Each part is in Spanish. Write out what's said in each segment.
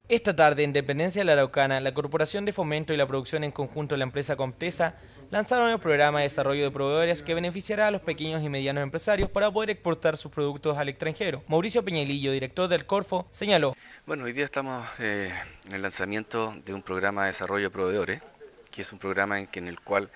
Esta tarde, en Dependencia de la Araucana, la Corporación de Fomento y la Producción en conjunto de la empresa Comtesa lanzaron el programa de desarrollo de proveedores que beneficiará a los pequeños y medianos empresarios para poder exportar sus productos al extranjero. Mauricio Peñalillo, director del Corfo, señaló: Bueno, hoy día estamos en el lanzamiento de un programa de desarrollo de proveedores, que es un programa en el cual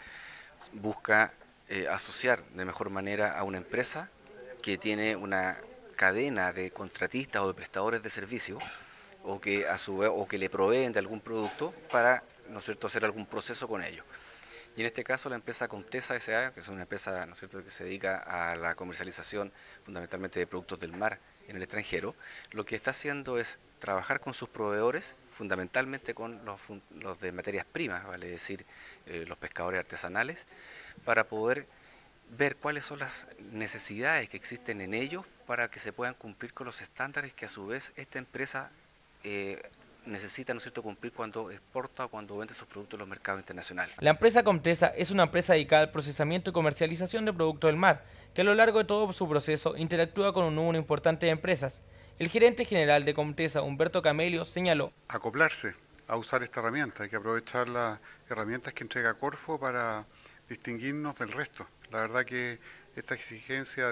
busca asociar de mejor manera a una empresa que tiene una cadena de contratistas o de prestadores de servicios o que a su vez o que le proveen de algún producto para, ¿no es cierto?, hacer algún proceso con ellos. Y en este caso la empresa Comtesa S.A., que es una empresa, ¿no es cierto?, que se dedica a la comercialización fundamentalmente de productos del mar en el extranjero, lo que está haciendo es trabajar con sus proveedores, fundamentalmente con los de materias primas, vale decir, los pescadores artesanales, para poder ver cuáles son las necesidades que existen en ellos para que se puedan cumplir con los estándares que a su vez esta empresa eh, necesita, ¿no es cierto?, cumplir cuando exporta o cuando vende sus productos en los mercados internacionales. La empresa Comtesa es una empresa dedicada al procesamiento y comercialización de productos del mar, que a lo largo de todo su proceso interactúa con un número importante de empresas. El gerente general de Comtesa, Humberto Camelio, señaló: acoplarse a usar esta herramienta. Hay que aprovechar las herramientas que entrega Corfo para distinguirnos del resto. La verdad que esta exigencia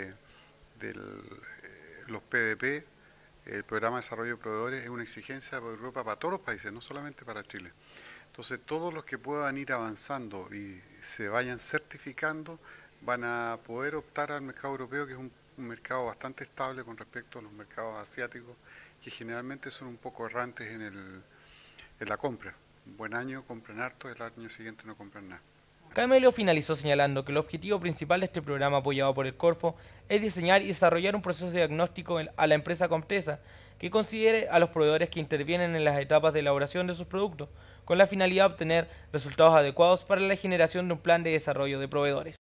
de los PDP, el Programa de Desarrollo de Proveedores, es una exigencia por Europa para todos los países, no solamente para Chile. Entonces todos los que puedan ir avanzando y se vayan certificando van a poder optar al mercado europeo, que es un mercado bastante estable con respecto a los mercados asiáticos, que generalmente son un poco errantes en la compra. Un buen año compran harto, el año siguiente no compran nada. Camelio finalizó señalando que el objetivo principal de este programa apoyado por el Corfo es diseñar y desarrollar un proceso de diagnóstico a la empresa Comtesa que considere a los proveedores que intervienen en las etapas de elaboración de sus productos, con la finalidad de obtener resultados adecuados para la generación de un plan de desarrollo de proveedores.